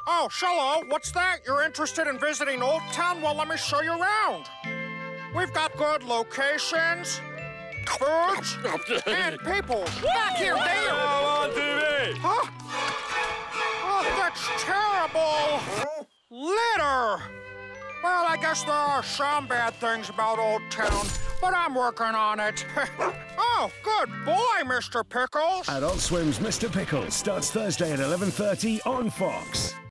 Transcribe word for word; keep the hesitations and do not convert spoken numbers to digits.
Oh, hello. What's that? You're interested in visiting Old Town? Well, let me show you around. We've got good locations, foods, and people. Back here, there. On T V. Huh? Oh, that's terrible. Litter. Well, I guess there are some bad things about Old Town, but I'm working on it. Oh, good boy, Mister Pickles. Adult Swim's Mister Pickles starts Thursday at eleven thirty on Fox.